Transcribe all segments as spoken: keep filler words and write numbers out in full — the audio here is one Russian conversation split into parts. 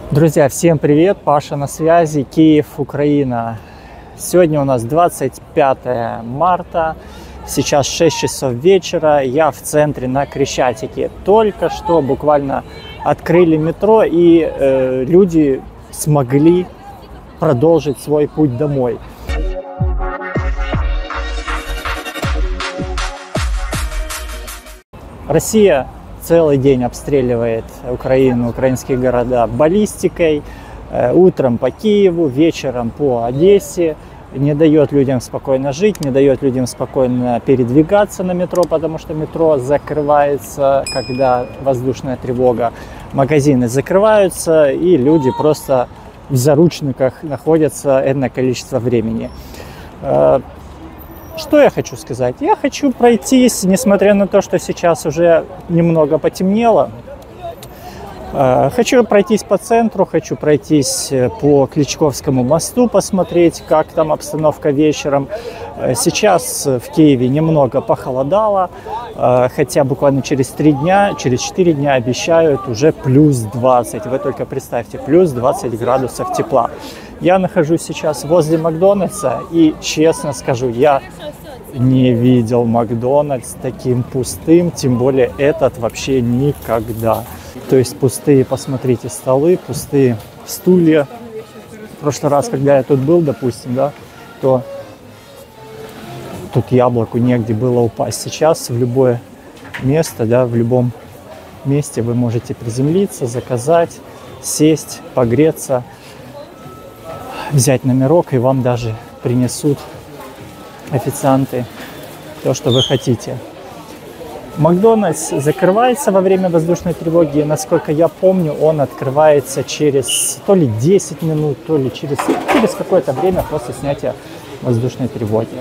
Друзья, всем привет! Паша на связи, Киев, Украина. Сегодня у нас двадцать пятое марта, сейчас шесть часов вечера, я в центре на Крещатике. Только что буквально открыли метро, и э, люди смогли продолжить свой путь домой. Россия целый день обстреливает Украину, украинские города баллистикой, э, утром по Киеву, вечером по Одессе, не дает людям спокойно жить, не дает людям спокойно передвигаться на метро, потому что метро закрывается, когда воздушная тревога, магазины закрываются, и люди просто в заручниках находятся энное количество времени. Э, Что я хочу сказать? Я хочу пройтись, несмотря на то, что сейчас уже немного потемнело. Хочу пройтись по центру, хочу пройтись по Кличковскому мосту, посмотреть, как там обстановка вечером. Сейчас в Киеве немного похолодало, хотя буквально через три дня, через четыре дня обещают уже плюс двадцать. Вы только представьте, плюс двадцать градусов тепла. Я нахожусь сейчас возле Макдональдса, и честно скажу, я не видел Макдональдс таким пустым, тем более этот вообще никогда. То есть пустые, посмотрите, столы, пустые стулья. В прошлый раз, когда я тут был, допустим, да, то тут яблоку негде было упасть. Сейчас в любое место, да, в любом месте вы можете приземлиться, заказать, сесть, погреться, взять номерок, и вам даже принесут официанты то, что вы хотите. Макдональдс закрывается во время воздушной тревоги. Насколько я помню, он открывается через то ли десять минут, то ли через, через какое-то время после снятия воздушной тревоги.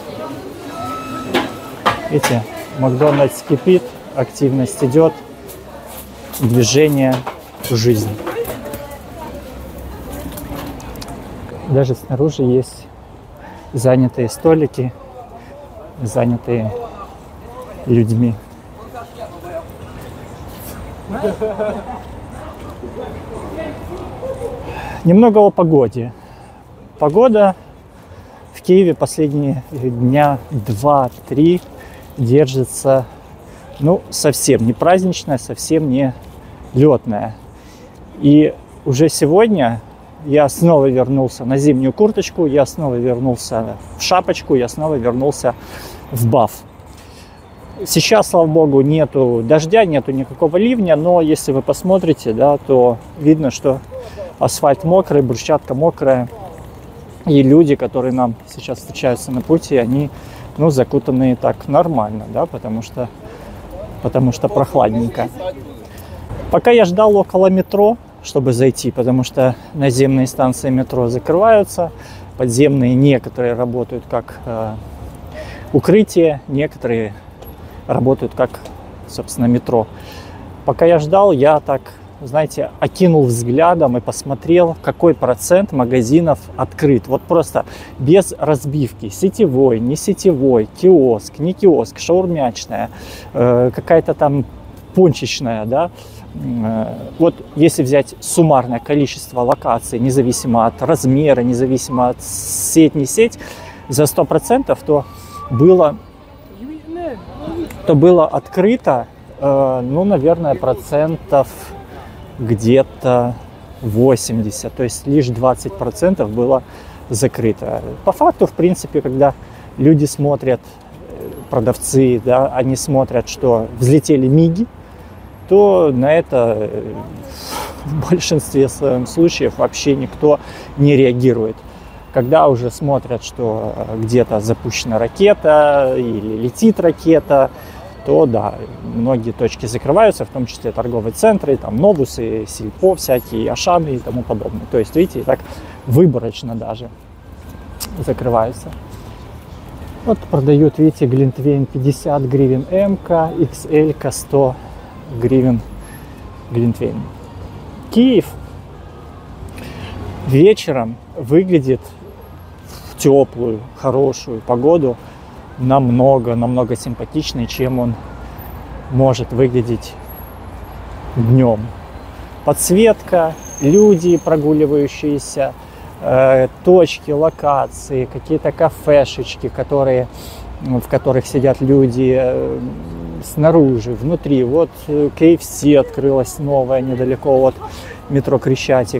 Видите, Макдональдс кипит, активность идет, движение, жизнь. Даже снаружи есть занятые столики, занятые людьми. Немного о погоде. Погода в Киеве последние дня два-три держится, ну, совсем не праздничная, совсем не летная. И уже сегодня я снова вернулся на зимнюю курточку, я снова вернулся в шапочку, я снова вернулся в баф. Сейчас, слава богу, нету дождя, нету никакого ливня, но если вы посмотрите, да, то видно, что асфальт мокрый, брусчатка мокрая, и люди, которые нам сейчас встречаются на пути, они, ну, закутанные так нормально, да, потому что, потому что прохладненько. Пока я ждал около метро, чтобы зайти, потому что наземные станции метро закрываются, подземные некоторые работают как э, укрытие, некоторые работают как, собственно, метро. Пока я ждал, я так, знаете, окинул взглядом и посмотрел, какой процент магазинов открыт. Вот просто без разбивки. Сетевой, не сетевой, киоск, не киоск, шаурмячная, э, какая-то там пончичная, да. Вот если взять суммарное количество локаций, независимо от размера, независимо от сеть, не сеть, за сто процентов, то было, то было открыто, э, ну, наверное, процентов где-то восемьдесят, то есть лишь двадцать процентов было закрыто. По факту, в принципе, когда люди смотрят, продавцы, да, они смотрят, что взлетели миги, то на это в большинстве своем случаев вообще никто не реагирует. Когда уже смотрят, что где-то запущена ракета или летит ракета, то да, многие точки закрываются, в том числе торговые центры, там Новусы, Сельпо всякие, Ашаны и тому подобное. То есть, видите, так выборочно даже закрываются. Вот продают, видите, Глинтвейн пятьдесят гривен М-ка, икс эль-ка сто гривен Глинтвейн. Киев вечером выглядит в теплую, хорошую погоду намного, намного симпатичнее, чем он может выглядеть днем. Подсветка, люди, прогуливающиеся, э, точки, локации, какие-то кафешечки, которые, в которых сидят люди э, снаружи, внутри. Вот кей эф си открылась новая недалеко от метро Крещатик.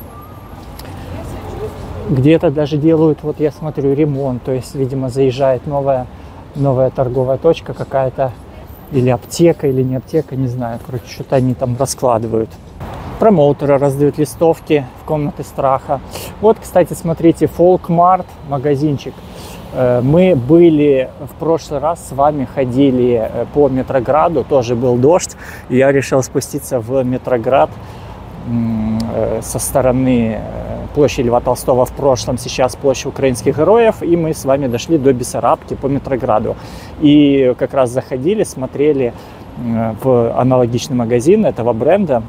Где-то даже делают, вот я смотрю, ремонт, то есть, видимо, заезжает новая, новая торговая точка какая-то, или аптека, или не аптека, не знаю, короче, что-то они там раскладывают. Промоутеры раздают листовки в комнаты страха. Вот, кстати, смотрите, Фолкмарт, магазинчик. Мы были в прошлый раз, с вами ходили по Метрограду, тоже был дождь, и я решил спуститься в Метроград со стороны площади Льва Толстого в прошлом, сейчас площадь украинских героев, и мы с вами дошли до Бессарабки по Метрограду. И как раз заходили, смотрели в аналогичный магазин этого бренда,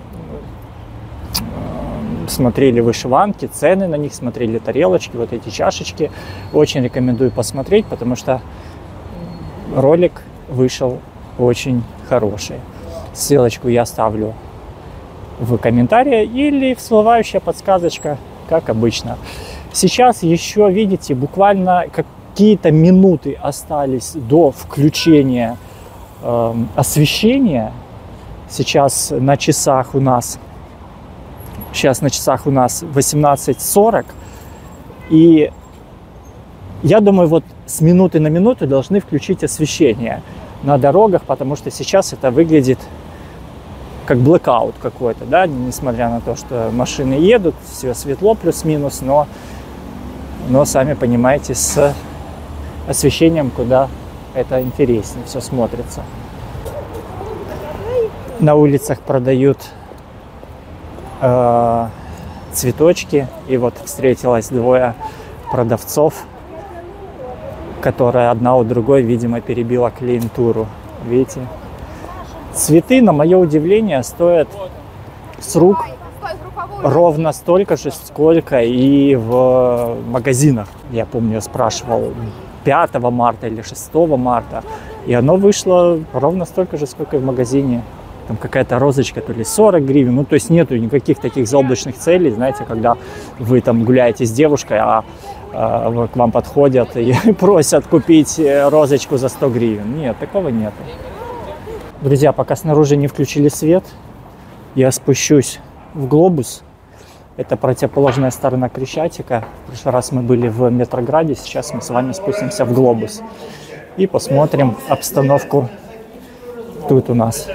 смотрели вышиванки, цены на них, смотрели тарелочки, вот эти чашечки. Очень рекомендую посмотреть, потому что ролик вышел очень хороший. Ссылочку я оставлю в комментарии или всплывающая подсказочка, как обычно. Сейчас еще, видите, буквально какие-то минуты остались до включения э, освещения. Сейчас на часах у нас сейчас на часах у нас восемнадцать сорок, и я думаю, вот с минуты на минуту должны включить освещение на дорогах, потому что сейчас это выглядит как блэкаут какой-то, да, несмотря на то, что машины едут, все светло плюс-минус, но, но сами понимаете, с освещением куда это интереснее все смотрится. На улицах продают э, цветочки, и вот встретилось двое продавцов, которые одна у другой, видимо, перебила клиентуру, видите? Цветы, на мое удивление, стоят с рук ровно столько же, сколько и в магазинах. Я помню, я спрашивал пятого марта или шестого марта, и оно вышло ровно столько же, сколько и в магазине. Там какая-то розочка, то ли сорок гривен, ну то есть нету никаких таких заоблачных целей, знаете, когда вы там гуляете с девушкой, а, а к вам подходят и просят купить розочку за сто гривен. Нет, такого нету. Друзья, пока снаружи не включили свет, я спущусь в Глобус. Это противоположная сторона Крещатика. В прошлый раз мы были в Метрограде, сейчас мы с вами спустимся в Глобус. И посмотрим обстановку тут у нас.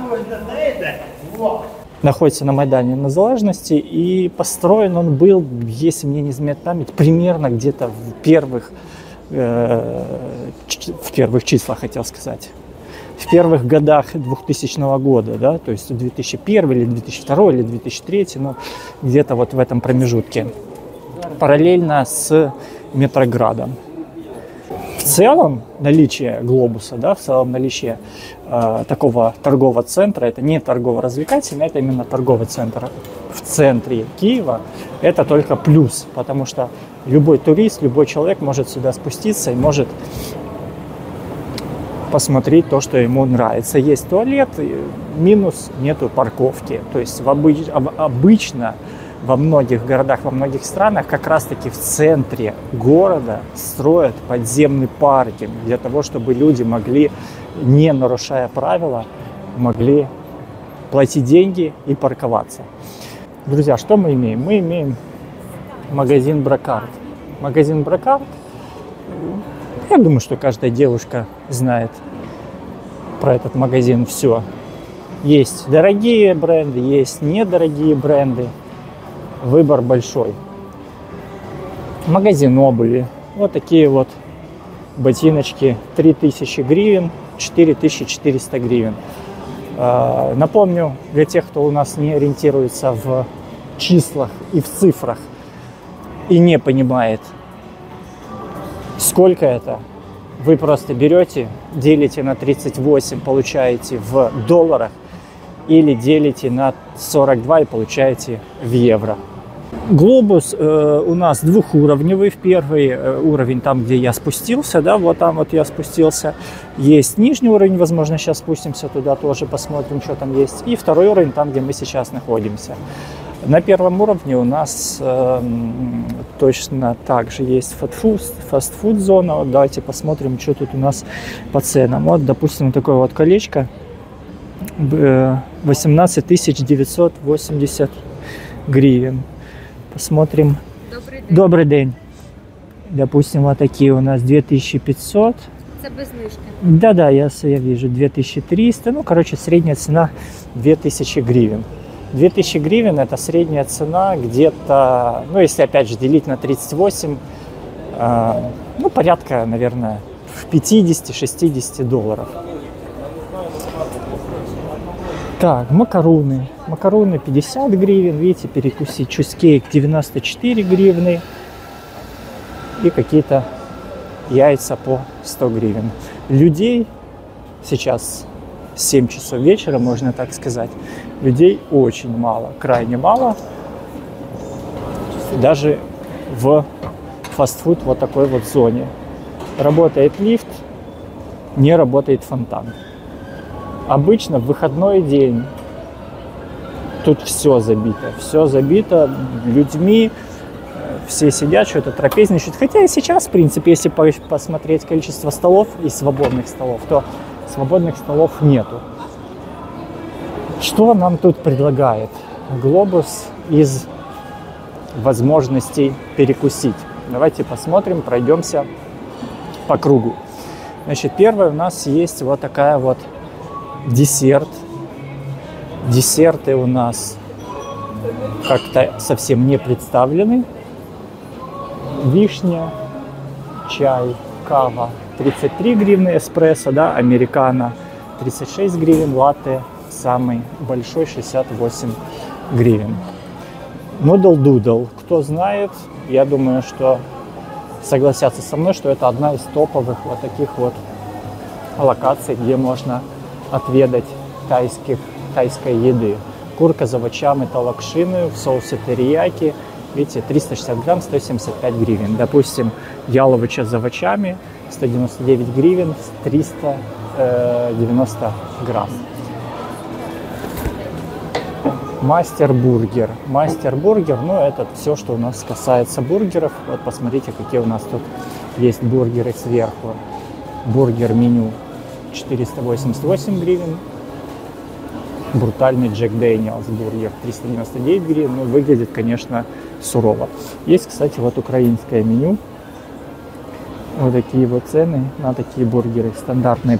Находится на Майдане Незалежности, и построен он был, если мне не изменяет память, примерно где-то в первых, э, в первых числах, хотел сказать. В первых годах двухтысячного года, да, то есть две тысячи первый или две тысячи второй или две тысячи третий, ну, где-то вот в этом промежутке, параллельно с Метроградом. В целом наличие Глобуса, да, в целом наличие э, такого торгового центра, это не торгово-развлекательный, это именно торговый центр в центре Киева, это только плюс, потому что любой турист, любой человек может сюда спуститься и может посмотреть то, что ему нравится. Есть туалет, минус нету парковки. То есть в обыч, обычно во многих городах, во многих странах как раз-таки в центре города строят подземный паркинг для того, чтобы люди могли, не нарушая правила, могли платить деньги и парковаться. Друзья, что мы имеем? Мы имеем магазин Брокарт. Магазин Брокарт, я думаю, что каждая девушка знает про этот магазин все. Есть дорогие бренды, есть недорогие бренды. Выбор большой. Магазин обуви. Вот такие вот ботиночки. три тысячи гривен, четыре тысячи четыреста гривен. Напомню, для тех, кто у нас не ориентируется в числах и в цифрах и не понимает, сколько это, вы просто берете, делите на тридцать восемь, получаете в долларах, или делите на сорок два и получаете в евро. Глобус э, у нас двухуровневый. В первый э, уровень, там, где я спустился, да, вот там вот я спустился. Есть нижний уровень, возможно, сейчас спустимся туда тоже, посмотрим, что там есть. И второй уровень, там, где мы сейчас находимся. На первом уровне у нас э, точно так же есть фастфуд-зона. Вот давайте посмотрим, что тут у нас по ценам. Вот, допустим, такое вот колечко. восемнадцать тысяч девятьсот восемьдесят гривен. Посмотрим. Добрый день. Добрый день. Допустим, вот такие у нас две тысячи пятьсот. Это без знижки. Да-да, я, я вижу две тысячи триста. Ну, короче, средняя цена две тысячи гривен. две тысячи гривен – это средняя цена где-то, ну, если опять же делить на тридцать восемь, э, ну, порядка, наверное, в пятьдесят-шестьдесят долларов. Так, макароны. Макароны пятьдесят гривен, видите, перекусить. Чизкейк девяносто четыре гривны. И какие-то яйца по сто гривен. Людей сейчас семь часов вечера, можно так сказать. Людей очень мало, крайне мало. Даже в фастфуд вот такой вот зоне. Работает лифт, не работает фонтан. Обычно в выходной день тут все забито. Все забито людьми. Все сидят, что-то трапезничают. Хотя и сейчас, в принципе, если посмотреть количество столов и свободных столов, то свободных столов нету. Что нам тут предлагает Глобус из возможностей перекусить? Давайте посмотрим, пройдемся по кругу. Значит, первое у нас есть вот такая вот десерт. Десерты у нас как-то совсем не представлены. Вишня, чай, кава тридцать три гривны, эспрессо, да, американо тридцать шесть гривен, латте самый большой шестьдесят восемь гривен. Noodle Doodle, кто знает, я думаю, что согласятся со мной, что это одна из топовых вот таких вот локаций, где можно отведать тайских, тайской еды. Курка с овощами талакшины в соусе терияки. Видите, триста шестьдесят грамм, сто семьдесят пять гривен. Допустим, яловича с овощами, сто девяносто девять гривен, триста девяносто грамм. Мастер-бургер. Мастер-бургер, ну, это все, что у нас касается бургеров. Вот посмотрите, какие у нас тут есть бургеры сверху. Бургер-меню четыреста восемьдесят восемь гривен. Брутальный Джек Дэниелс бургер триста девяносто девять гривен. Ну, выглядит, конечно, сурово. Есть, кстати, вот украинское меню. Вот такие вот цены на такие бургеры. Стандартный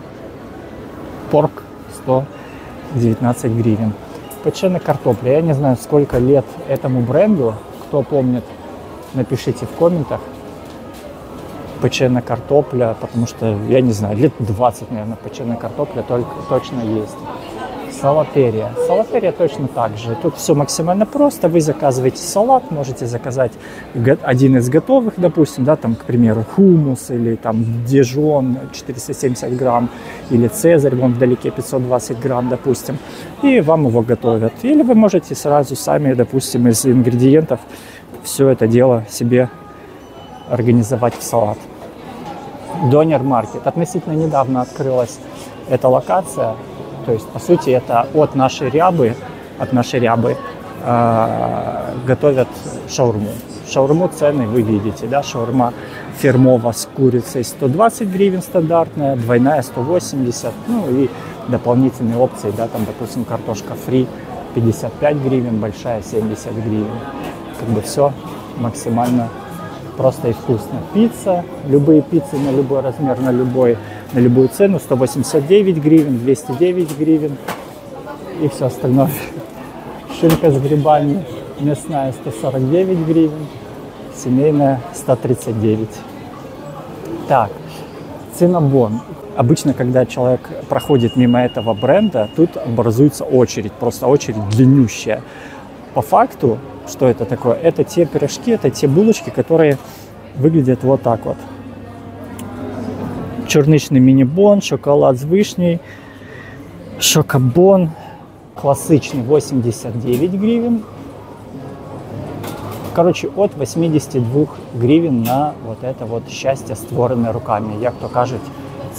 порк сто девятнадцать гривен. Печеная картопля. Я не знаю, сколько лет этому бренду. Кто помнит, напишите в комментах. Печеная картопля, потому что, я не знаю, лет двадцать, наверное, печеная картопля только точно есть. Салатерия. Салатерия точно так же. Тут все максимально просто. Вы заказываете салат, можете заказать один из готовых, допустим, да, там, к примеру, хумус или там дижон четыреста семьдесят грамм, или цезарь, вон вдалеке пятьсот двадцать грамм, допустим, и вам его готовят. Или вы можете сразу сами, допустим, из ингредиентов все это дело себе организовать в салат. Донер Маркет. Относительно недавно открылась эта локация. То есть, по сути, это от нашей рябы, от нашей рябы э, готовят шаурму. Шаурму цены вы видите, да, шаурма фирмова с курицей сто двадцать гривен стандартная, двойная сто восемьдесят, ну и дополнительные опции, да, там, допустим, картошка фри пятьдесят пять гривен, большая семьдесят гривен. Как бы все максимально просто и вкусно. Пицца, любые пиццы на любой размер, на любой, на любую цену, сто восемьдесят девять гривен, двести девять гривен и все остальное. Шинка с грибами мясная сто сорок девять гривен, семейная сто тридцать девять. Так, Cinnabon. Обычно, когда человек проходит мимо этого бренда, тут образуется очередь, просто очередь длиннющая. По факту, что это такое? Это те пирожки, это те булочки, которые выглядят вот так вот. Черничный мини-бон, шоколад с вишней, шокобон, классичный восемьдесят девять гривен. Короче, от восьмидесяти двух гривен на вот это вот счастье, створенное руками, як то кажуть,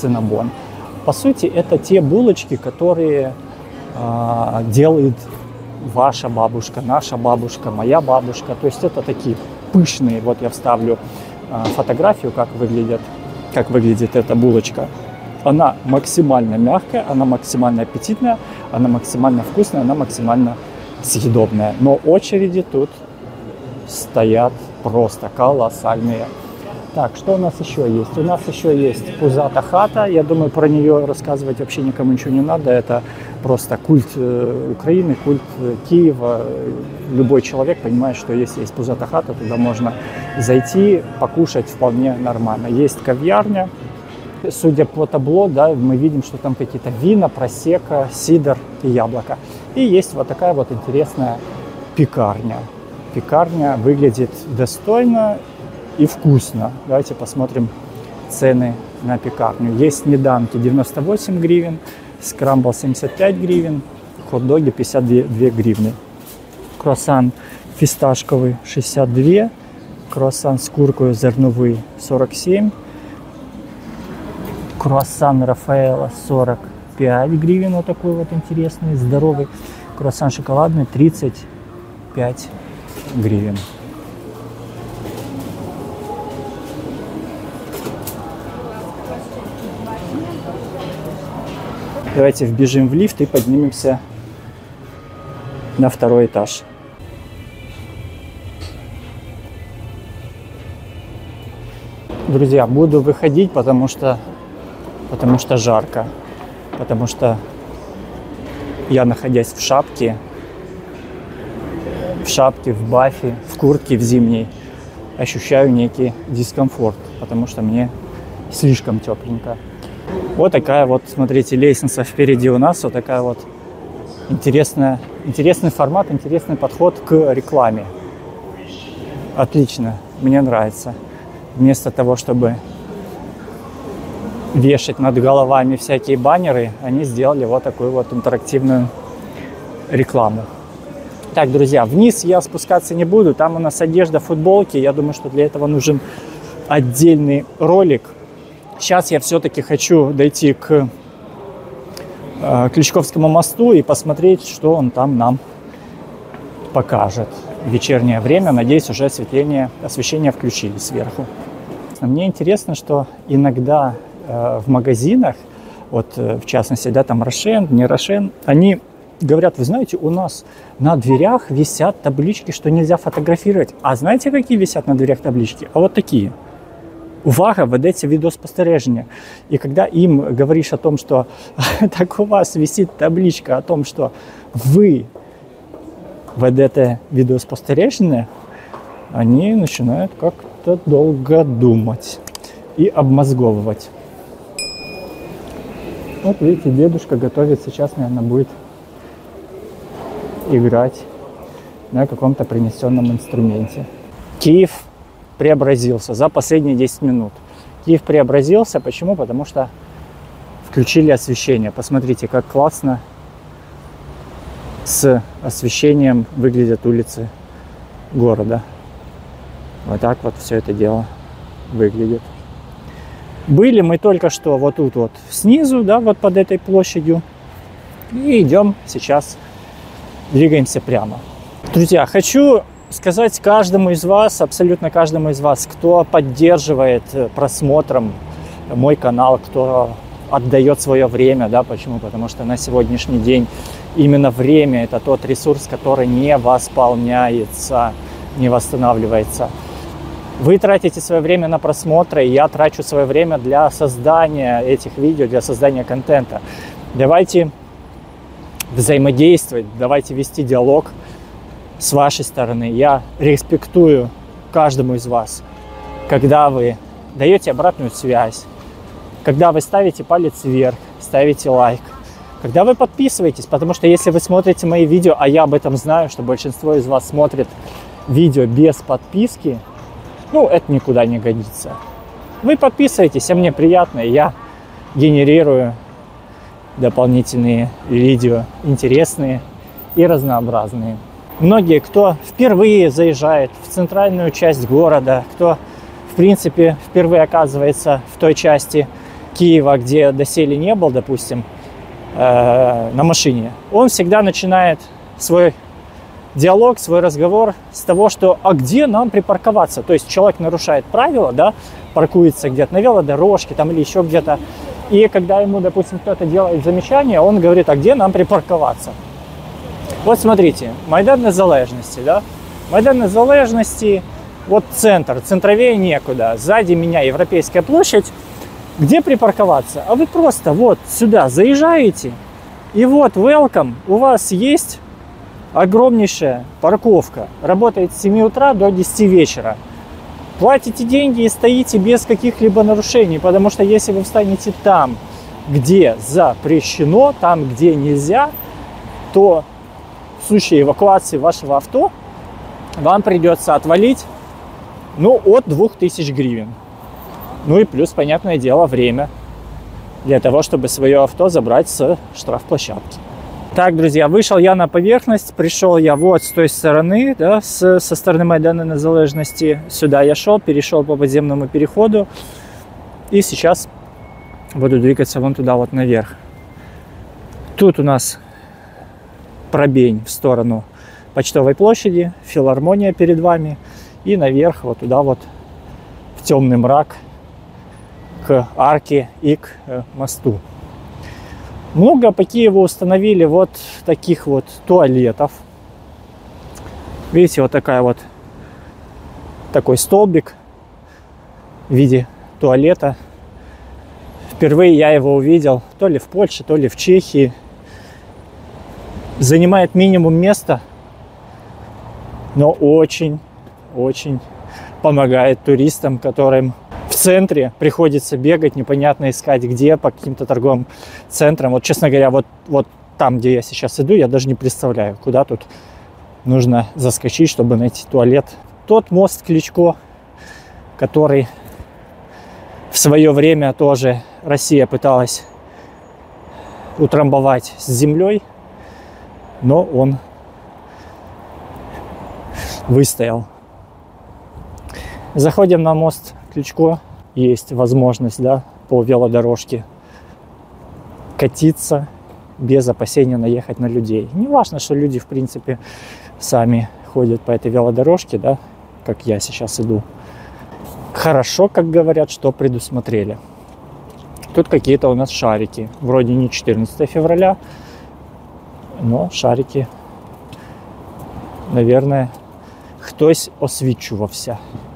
Cinnabon. По сути, это те булочки, которые э, делает ваша бабушка, наша бабушка, моя бабушка. То есть это такие пышные. Вот я вставлю э, фотографию, как выглядит, как выглядит эта булочка. Она максимально мягкая, она максимально аппетитная, она максимально вкусная, она максимально съедобная. Но очереди тут стоят просто колоссальные. Так, что у нас еще есть? У нас еще есть пузата хата. Я думаю, про нее рассказывать вообще никому ничего не надо. Это просто культ Украины, культ Киева. Любой человек понимает, что если есть пузата хата, туда можно зайти, покушать вполне нормально. Есть кав'ярня. Судя по табло, да, мы видим, что там какие-то вина, просека, сидр и яблоко. И есть вот такая вот интересная пекарня. Пекарня выглядит достойно и вкусно. Давайте посмотрим цены на пекарню. Есть снеданки девяносто восемь гривен, скрамбл семьдесят пять гривен, хот-доги пятьдесят две гривны. Круассан фисташковый шестьдесят два, круассан с куркой зерновый сорок семь, круассан Рафаэлло сорок пять гривен, вот такой вот интересный, здоровый. Круассан шоколадный тридцать пять гривен. Давайте вбежим в лифт и поднимемся на второй этаж. Друзья, буду выходить, потому что, потому что жарко. Потому что я, находясь в шапке, в шапке, в бафе, в куртке в зимней, ощущаю некий дискомфорт, потому что мне слишком тепленько. Вот такая вот, смотрите, лестница впереди у нас, вот такая вот интересная, интересный формат, интересный подход к рекламе. Отлично, мне нравится. Вместо того, чтобы вешать над головами всякие баннеры, они сделали вот такую вот интерактивную рекламу. Так, друзья, вниз я спускаться не буду, там у нас одежда, футболки, я думаю, что для этого нужен отдельный ролик. Сейчас я все-таки хочу дойти к э, Ключковскому мосту и посмотреть, что он там нам покажет. В вечернее время, надеюсь, уже осветление, освещение включили сверху. Мне интересно, что иногда э, в магазинах, вот э, в частности, да, там Рошен, не Рошен, они говорят, вы знаете, у нас на дверях висят таблички, что нельзя фотографировать. А знаете, какие висят на дверях таблички? А вот такие. Увага, ведеться відеоспостереження. И когда им говоришь о том, что так у вас висит табличка о том, что вы ведете відеоспостереження, они начинают как-то долго думать и обмозговывать. Вот видите, дедушка готовит, сейчас, наверное, будет играть на каком-то принесенном инструменте. Киев преобразился за последние десять минут. Киев преобразился. Почему? Потому что включили освещение. Посмотрите, как классно с освещением выглядят улицы города. Вот так вот все это дело выглядит. Были мы только что вот тут вот снизу, да, вот под этой площадью. И идем сейчас, двигаемся прямо. Друзья, хочу сказать каждому из вас, абсолютно каждому из вас, кто поддерживает просмотром мой канал, кто отдает свое время, да, почему? Потому что на сегодняшний день именно время – это тот ресурс, который не восполняется, не восстанавливается. Вы тратите свое время на просмотры, и я трачу свое время для создания этих видео, для создания контента. Давайте взаимодействовать, давайте вести диалог с вашей стороны. Я респектую каждому из вас, когда вы даете обратную связь, когда вы ставите палец вверх, ставите лайк, когда вы подписываетесь, потому что если вы смотрите мои видео, а я об этом знаю, что большинство из вас смотрит видео без подписки, ну, это никуда не годится. Вы подписываетесь, а мне приятно, и я генерирую дополнительные видео, интересные и разнообразные. Многие, кто впервые заезжает в центральную часть города, кто, в принципе, впервые оказывается в той части Киева, где доселе не был, допустим, э, на машине, он всегда начинает свой диалог, свой разговор с того, что а где нам припарковаться? То есть человек нарушает правила, да, паркуется где-то на велодорожке там, или еще где-то. И когда ему, допустим, кто-то делает замечание, он говорит, а где нам припарковаться? Вот смотрите, Майдан Незалежности, да? Майдан Незалежности, вот центр, центровее некуда. Сзади меня Европейская площадь. Где припарковаться? А вы просто вот сюда заезжаете, и вот welcome, у вас есть огромнейшая парковка. Работает с семи утра до десяти вечера. Платите деньги и стоите без каких-либо нарушений, потому что если вы встанете там, где запрещено, там, где нельзя, то в случае эвакуации вашего авто вам придется отвалить, ну, от двух тысяч гривен. Ну и плюс, понятное дело, время для того, чтобы свое авто забрать с штрафплощадки. Так, друзья, вышел я на поверхность, пришел я вот с той стороны, да, с, со стороны Майдана Незалежности. Сюда я шел, перешел по подземному переходу. И сейчас буду двигаться вон туда вот наверх. Тут у нас пробень в сторону Почтовой площади, филармония перед вами. И наверх вот туда вот в темный мрак к арке и к э, мосту. Много по Киеву установили вот таких вот туалетов. Видите, вот такая вот такой столбик в виде туалета. Впервые я его увидел то ли в Польше, то ли в Чехии. Занимает минимум места, но очень-очень помогает туристам, которым в центре приходится бегать, непонятно искать где, по каким-то торговым центрам. Вот, честно говоря, вот, вот там, где я сейчас иду, я даже не представляю, куда тут нужно заскочить, чтобы найти туалет. Тот мост Кличко, который в свое время тоже Россия пыталась утрамбовать с землей, но он выстоял. Заходим на мост Кличко. Есть возможность, да, по велодорожке катиться без опасения наехать на людей. Не важно, что люди, в принципе, сами ходят по этой велодорожке, да, как я сейчас иду. Хорошо, как говорят, что предусмотрели. Тут какие-то у нас шарики. Вроде не четырнадцатое февраля, но шарики, наверное, хтось освічувався.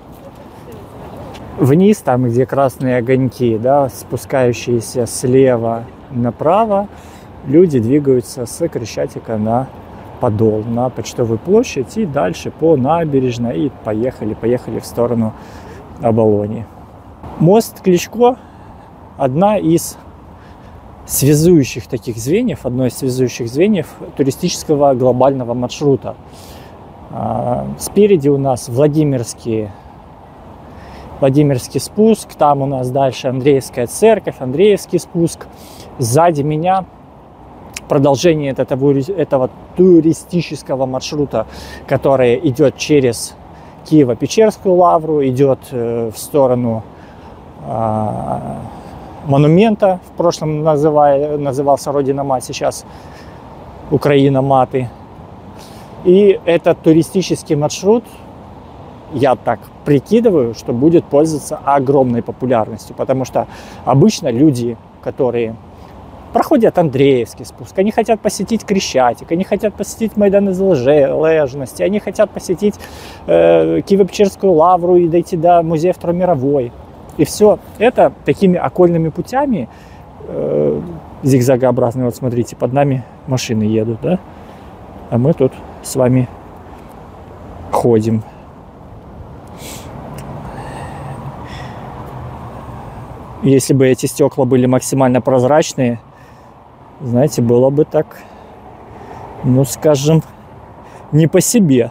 Вниз, там, где красные огоньки, да, спускающиеся слева направо, люди двигаются с Крещатика на Подол, на Почтовую площадь и дальше по набережной, и поехали, поехали в сторону Оболони. Мост Кличко – одна из связующих таких звеньев, одно из связующих звеньев туристического глобального маршрута. Спереди у нас Владимирские Владимирский спуск, там у нас дальше Андреевская церковь, Андреевский спуск. Сзади меня продолжение этого, этого туристического маршрута, который идет через Киево-Печерскую лавру, идет в сторону э, монумента, в прошлом называя, назывался Родина-Мать, сейчас Украина-Маты. И этот туристический маршрут, я так прикидываю, что будет пользоваться огромной популярностью, потому что обычно люди, которые проходят Андреевский спуск, они хотят посетить Крещатик, они хотят посетить Майдан Незалежности, они хотят посетить э, Киево-Печерскую лавру и дойти до музея Второй мировой. И все это такими окольными путями, э, зигзагообразные. Вот смотрите, под нами машины едут, да? А мы тут с вами ходим. Если бы эти стекла были максимально прозрачные, знаете, было бы так, ну, скажем, не по себе.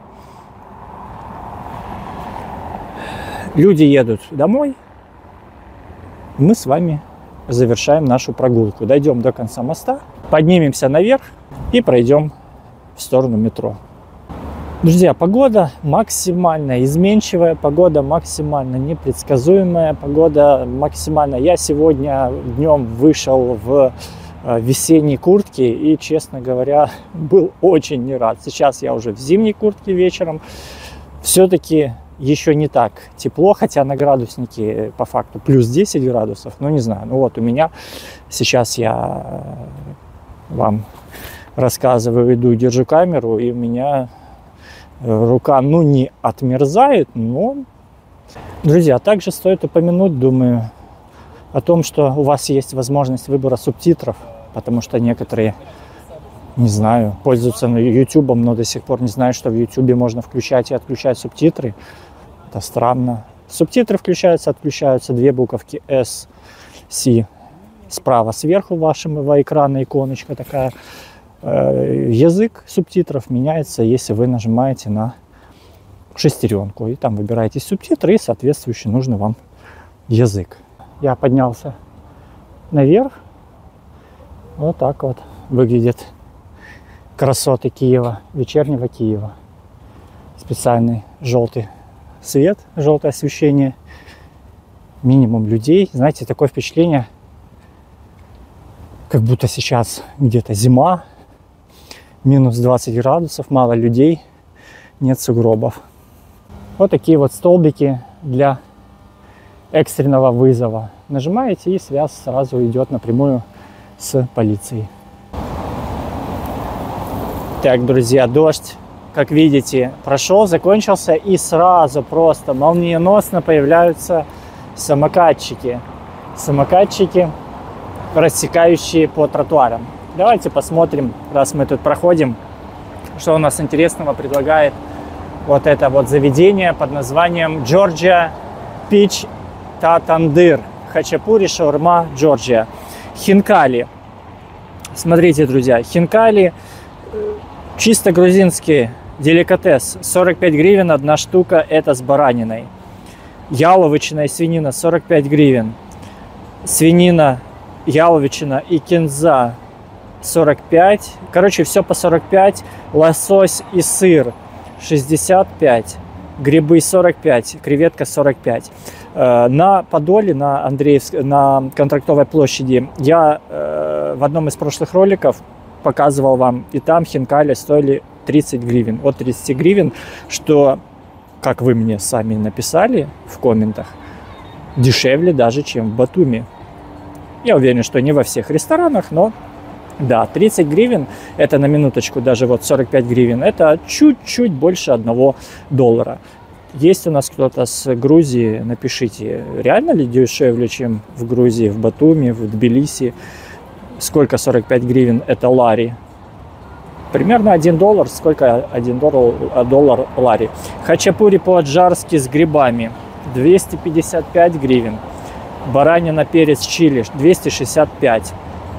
Люди едут домой, мы с вами завершаем нашу прогулку. Дойдем до конца моста, поднимемся наверх и пройдем в сторону метро. Друзья, погода максимально изменчивая, погода максимально непредсказуемая, погода максимально... Я сегодня днем вышел в весенней куртке и, честно говоря, был очень не рад. Сейчас я уже в зимней куртке вечером. Все-таки еще не так тепло, хотя на градуснике по факту плюс десять градусов, ну не знаю. Ну вот у меня сейчас я вам рассказываю, иду, держу камеру, и у меня рука, ну, не отмерзает, но... Друзья, также стоит упомянуть, думаю, о том, что у вас есть возможность выбора субтитров, потому что некоторые, не знаю, пользуются ютубом, но до сих пор не знают, что в ютубе можно включать и отключать субтитры. Это странно. Субтитры включаются, отключаются, две буковки эс, си справа сверху вашего экрана, иконочка такая. Язык субтитров меняется, если вы нажимаете на шестеренку, и там выбираете субтитры и соответствующий нужный вам язык. Я поднялся наверх. Вот так вот выглядят красоты Киева, вечернего Киева. Специальный желтый свет, желтое освещение, минимум людей. Знаете, такое впечатление, как будто сейчас где-то зима, минус двадцать градусов, мало людей, нет сугробов. Вот такие вот столбики для экстренного вызова. Нажимаете, и связь сразу идет напрямую с полицией. Так, друзья, дождь, как видите, прошел, закончился, и сразу просто молниеносно появляются самокатчики. Самокатчики, рассекающие по тротуарам. Давайте посмотрим, раз мы тут проходим, что у нас интересного предлагает вот это вот заведение под названием Georgia Peach Татандыр. Хачапури, шаурма, Джорджия. Хинкали. Смотрите, друзья, хинкали чисто грузинский деликатес. сорок пять гривен одна штука, это с бараниной. Яловичина и свинина сорок пять гривен. Свинина, яловичина и кинза сорок пять. Короче, все по сорок пять. Лосось и сыр шестьдесят пять. Грибы сорок пять. Креветка сорок пять. На Подоле, на Андреевск, на Контрактовой площади я э, в одном из прошлых роликов показывал вам, и там хинкали стоили тридцать гривен. От тридцати гривен, что, как вы мне сами написали в комментах, дешевле даже, чем в Батуми. Я уверен, что не во всех ресторанах, но да, тридцать гривен, это на минуточку, даже вот сорок пять гривен, это чуть-чуть больше одного доллара. Есть у нас кто-то с Грузии, напишите, реально ли дешевле, чем в Грузии, в Батуми, в Тбилиси? Сколько сорок пять гривен, это лари? Примерно один доллар, сколько один доллар, доллар лари? Хачапури по-аджарски с грибами, двести пятьдесят пять гривен. Баранина, перец, чили, двести шестьдесят пять.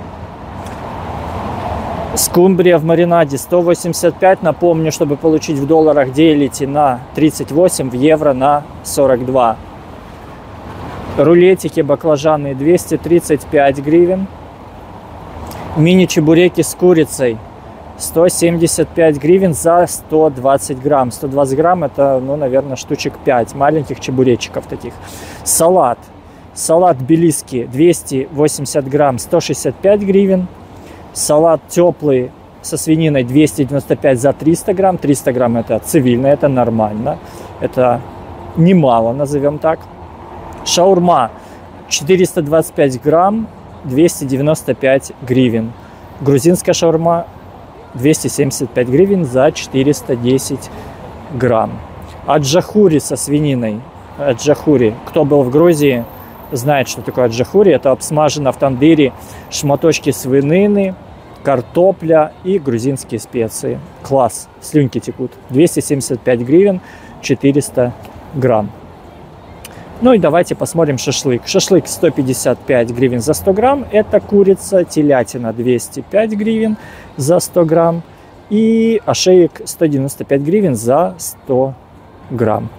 Скумбрия в маринаде сто восемьдесят пять. Напомню, чтобы получить в долларах, делите на тридцать восемь, в евро на сорок два. Рулетики баклажаны двести тридцать пять гривен. Мини-чебуреки с курицей сто семьдесят пять гривен за сто двадцать грамм. сто двадцать грамм это, ну, наверное, штучек пять маленьких чебуречиков таких. Салат. Салат тбилисский двести восемьдесят грамм, сто шестьдесят пять гривен. Салат теплый со свининой двести девяносто пять за триста грамм. триста грамм это цивильно, это нормально. Это немало, назовем так. Шаурма четыреста двадцать пять грамм, двести девяносто пять гривен. Грузинская шаурма двести семьдесят пять гривен за четыреста десять грамм. Аджахури со свининой. Аджахури. Кто был в Грузии, знает, что такое аджахури. Это обсмажено в тандыре шматочки свинины, картопля и грузинские специи. Класс, слюнки текут. двести семьдесят пять гривен, четыреста грамм. Ну и давайте посмотрим шашлык. Шашлык сто пятьдесят пять гривен за сто грамм. Это курица, телятина двести пять гривен за сто грамм. И ошеек сто девяносто пять гривен за сто грамм.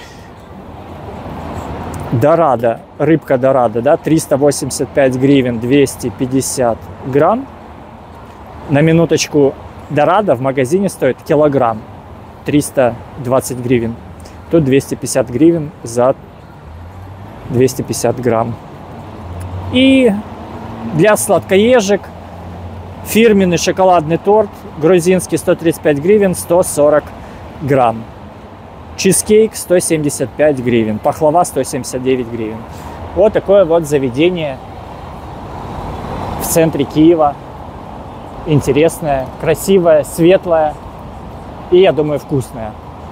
Дорадо, рыбка дорадо, да, триста восемьдесят пять гривен, двести пятьдесят грамм. На минуточку, дорадо в магазине стоит килограмм, триста двадцать гривен. Тут двести пятьдесят гривен за двести пятьдесят грамм. И для сладкоежек Фирменный шоколадный торт грузинский сто тридцать пять гривен, сто сорок грамм. Чизкейк сто семьдесят пять гривен. Пахлава сто семьдесят девять гривен. Вот такое вот заведение в центре Киева. Интересное, красивое, светлое и, я думаю, вкусное.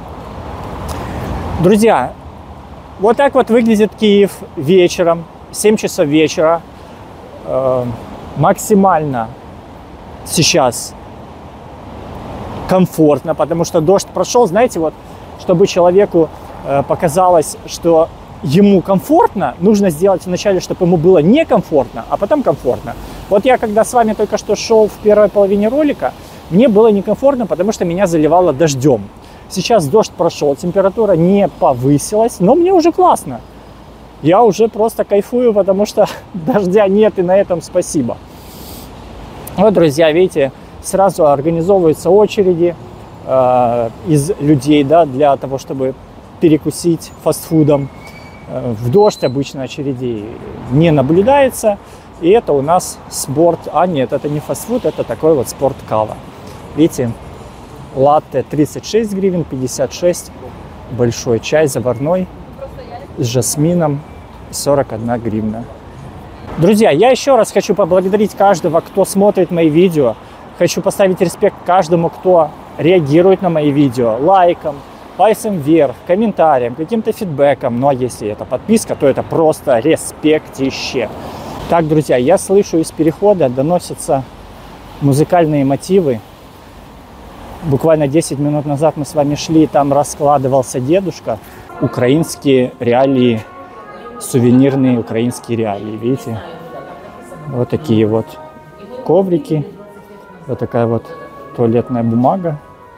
Друзья, вот так вот выглядит Киев вечером, семь часов вечера. Э, максимально сейчас комфортно, потому что дождь прошел. Знаете, вот, чтобы человеку э, показалось, что ему комфортно, нужно сделать вначале, чтобы ему было некомфортно, а потом комфортно. Вот я, когда с вами только что шел в первой половине ролика, мне было некомфортно, потому что меня заливало дождем. Сейчас дождь прошел, температура не повысилась, но мне уже классно. Я уже просто кайфую, потому что дождя нет, и на этом спасибо. Вот, друзья, видите, сразу организовываются очереди э, из людей, да, для того, чтобы перекусить фастфудом. В дождь обычно очередей не наблюдается. И это у нас спорт. А нет, это не фастфуд, это такой вот спорт-кава. Видите, латте тридцать шесть гривен, пятьдесят шесть. Большой чай заварной с жасмином сорок одна гривна. Друзья, я еще раз хочу поблагодарить каждого, кто смотрит мои видео. Хочу поставить респект каждому, кто реагирует на мои видео лайком, пальцем вверх, комментарием, каким-то фидбэком. Ну а если это подписка, то это просто респектище. Так, друзья, я слышу из перехода доносятся музыкальные мотивы. Буквально десять минут назад мы с вами шли, там раскладывался дедушка. Украинские реалии, сувенирные украинские реалии, видите? Вот такие вот коврики, вот такая вот туалетная бумага,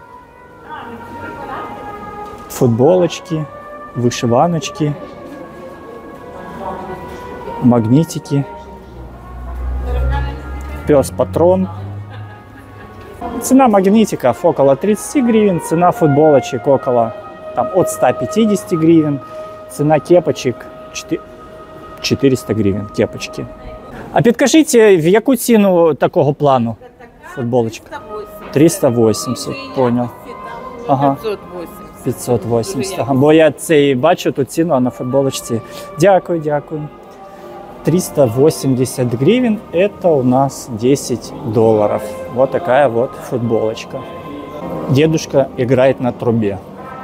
футболочки, вышиваночки, магнитики, пес-патрон. Цена магнитиков около тридцати гривен, цена футболочек около там, от ста пятидесяти гривен, цена кепочек четыреста гривен, кепочки. А підкажите, в яку ціну такого плану футболочка? триста восемьдесят, понял. Ага. п'ятсот вісімдесят. Ага. Бо я цей бачу ту ціну, а на футболочці. Дякую, дякую. триста восемьдесят гривен, это у нас десять долларов. Вот такая вот футболочка. Дедушка играет на трубе.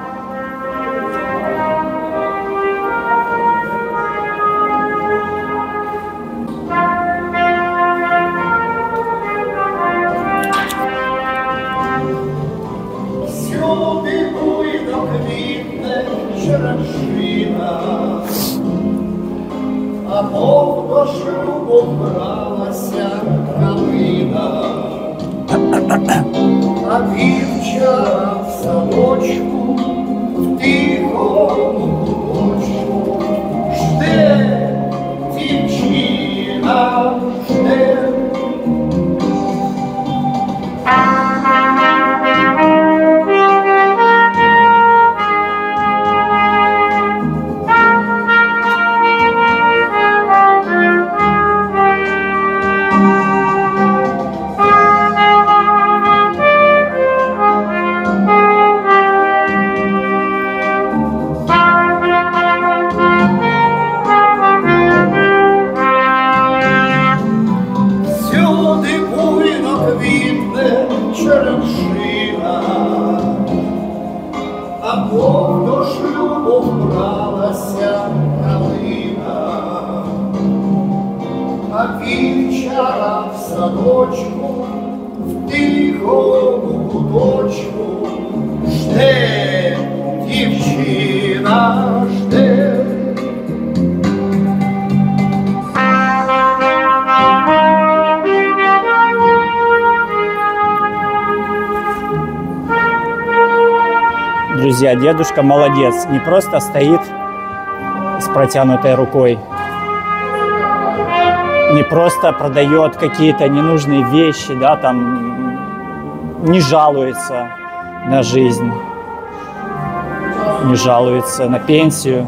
А Бог до шлюбу бралася калина, а вівча в садочку, в тихому куточку жде дівчина, жде. А Бог до шлюбу бралася калина, а вівчара в садочку, в тихому куточку жде дівчина, жде. Друзья, дедушка молодец, не просто стоит с протянутой рукой, не просто продает какие-то ненужные вещи, да, там не жалуется на жизнь, не жалуется на пенсию,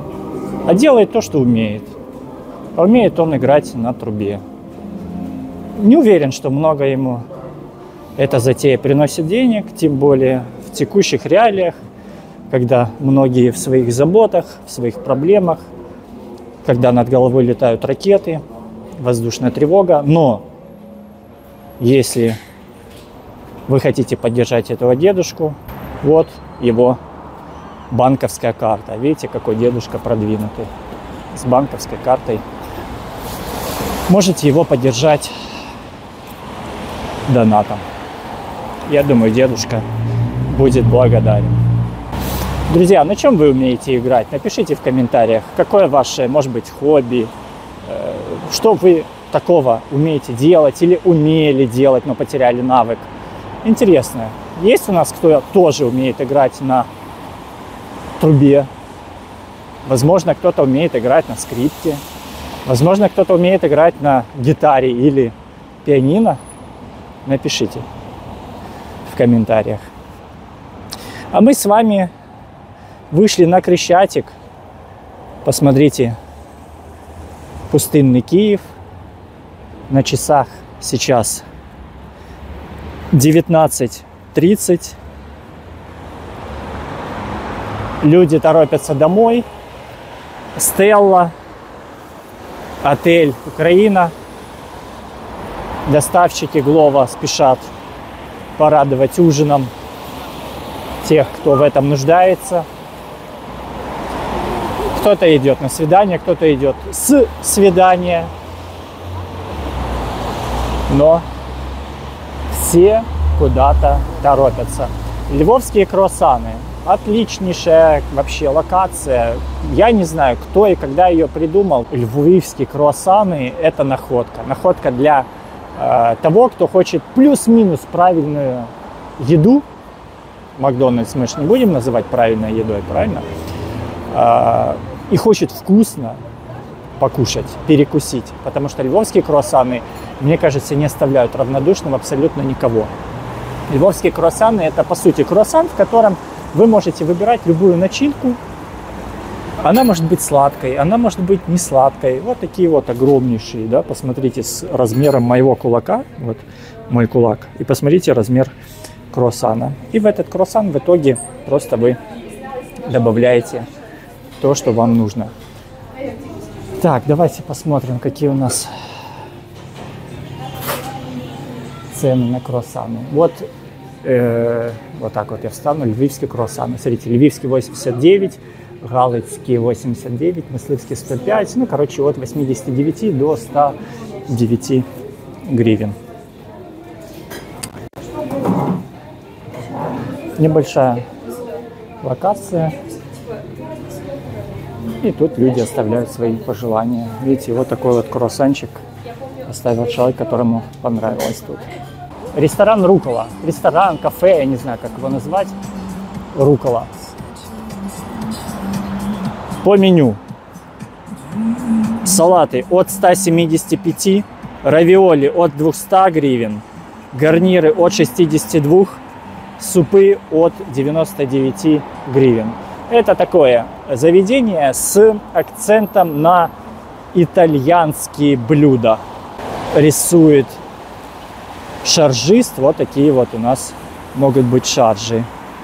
а делает то, что умеет. А умеет он играть на трубе. Не уверен, что много ему эта затея приносит денег, тем более в текущих реалиях, когда многие в своих заботах, в своих проблемах, когда над головой летают ракеты, воздушная тревога. Но если вы хотите поддержать этого дедушку, вот его банковская карта. Видите, какой дедушка продвинутый. С банковской картой можете его поддержать донатом. Я думаю, дедушка будет благодарен. Друзья, на чем вы умеете играть? Напишите в комментариях, какое ваше, может быть, хобби, что вы такого умеете делать или умели делать, но потеряли навык. Интересно, есть у нас кто тоже умеет играть на трубе? Возможно, кто-то умеет играть на скрипке. Возможно, кто-то умеет играть на гитаре или пианино. Напишите в комментариях. А мы с вами вышли на Крещатик. Посмотрите, пустынный Киев. На часах сейчас девятнадцать тридцать. Люди торопятся домой. Стелла, отель Украина. Доставщики Глова спешат порадовать ужином тех, кто в этом нуждается. Кто-то идет на свидание, кто-то идет с свидания. Но все куда-то торопятся. Львовские круассаны. Отличнейшая вообще локация. Я не знаю, кто и когда ее придумал. Львовские круассаны – это находка. Находка для э, того, кто хочет плюс-минус правильную еду. Макдональдс мы же не будем называть правильной едой, правильно? Э, и хочет вкусно покушать, перекусить. Потому что львовские круассаны, мне кажется, не оставляют равнодушным абсолютно никого. Львовские круассаны – это, по сути, круассан, в котором вы можете выбирать любую начинку. Она может быть сладкой, она может быть не сладкой. Вот такие вот огромнейшие, да, посмотрите, с размером моего кулака, вот мой кулак, и посмотрите размер круассана. И в этот круассан в итоге просто вы добавляете то, что вам нужно. Так, давайте посмотрим, какие у нас цены на круассаны. Вот, э, вот так вот я встану. Львивский круассан. Смотрите, львивский восемьдесят девять, галицкий восемьдесят девять, мысливский сто пять. Ну, короче, от восьмидесяти девяти до ста девяти гривен. Небольшая локация. И тут люди оставляют свои пожелания. Видите, вот такой вот круассанчик оставил человек, которому понравилось тут. Ресторан Рукола. Ресторан, кафе, я не знаю, как его назвать. Рукола. По меню. Салаты от ста семидесяти пяти, равиоли от двухсот гривен, гарниры от шестидесяти двух, супы от девяноста девяти гривен. Это такое заведение с акцентом на итальянские блюда. Рисует шаржист. Вот такие вот у нас могут быть шаржи.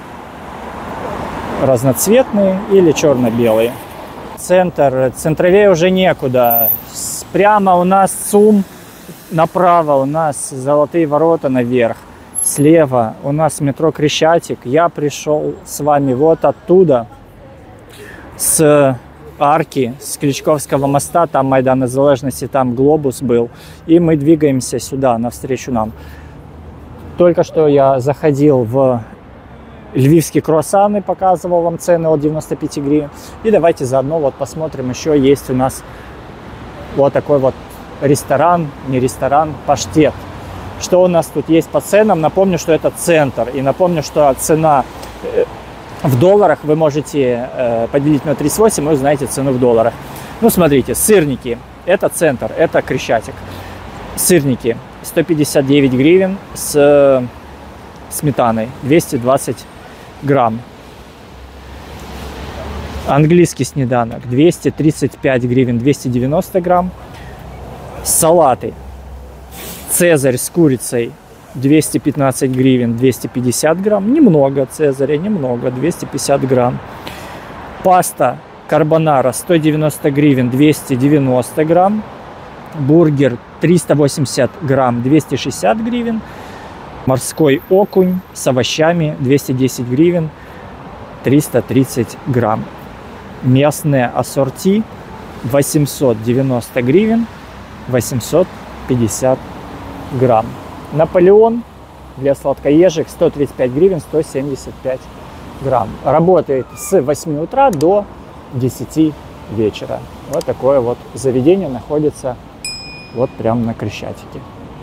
Разноцветные или черно-белые. Центр. Центровее уже некуда. Прямо у нас ЦУМ. Направо у нас Золотые ворота наверх. Слева у нас метро Крещатик. Я пришел с вами вот оттуда, с арки, с Кличковского моста. Там Майдан Незалежности, там глобус был. И мы двигаемся сюда, навстречу нам. Только что я заходил в львивские круассаны, показывал вам цены от девяноста пяти гривен. И давайте заодно вот посмотрим, еще есть у нас вот такой вот ресторан, не ресторан, паштет. Что у нас тут есть по ценам? Напомню, что это центр. И напомню, что цена в долларах вы можете э, поделить на тридцать восемь, и узнаете цену в долларах. Ну, смотрите, сырники. Это центр, это Крещатик. Сырники сто пятьдесят девять гривен с э, сметаной, двести двадцать грамм. Английский снеданок двести тридцать пять гривен, двести девяносто грамм. Салаты. Цезарь с курицей двести пятнадцать гривен, двести пятьдесят грамм. Немного цезаря, немного, двести пятьдесят грамм. Паста карбонара сто девяносто гривен, двести девяносто грамм. Бургер триста восемьдесят грамм, двести шестьдесят гривен. Морской окунь с овощами двести десять гривен, триста тридцать грамм. Местные ассорти восемьсот девяносто гривен, восемьсот пятьдесят грамм. Наполеон для сладкоежек сто тридцать пять гривен, сто семьдесят пять грамм. Работает с восьми утра до десяти вечера. Вот такое вот заведение находится вот прямо на Крещатике.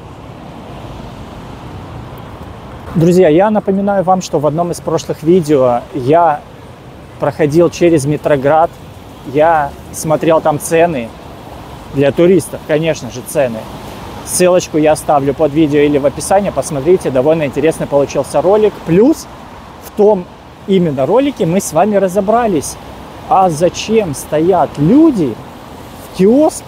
Друзья, я напоминаю вам, что в одном из прошлых видео я проходил через Метроград, я смотрел там цены для туристов, конечно же, цены. Ссылочку я оставлю под видео или в описании, посмотрите, довольно интересный получился ролик. Плюс в том именно ролике мы с вами разобрались, а зачем стоят люди в киоск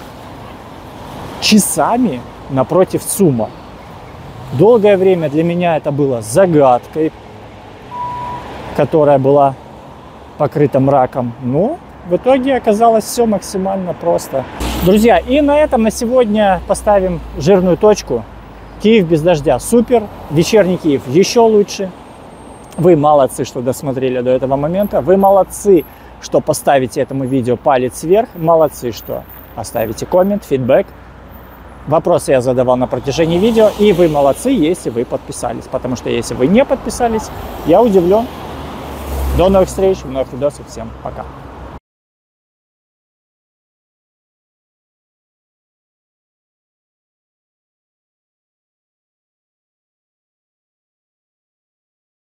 часами напротив ЦУМа. Долгое время для меня это было загадкой, которая была покрыта мраком, но в итоге оказалось все максимально просто. Друзья, и на этом на сегодня поставим жирную точку. Киев без дождя супер, вечерний Киев еще лучше. Вы молодцы, что досмотрели до этого момента. Вы молодцы, что поставите этому видео палец вверх. Молодцы, что оставите коммент, фидбэк. Вопросы я задавал на протяжении видео. И вы молодцы, если вы подписались. Потому что если вы не подписались, я удивлен. До новых встреч, новых видосов. Всем пока.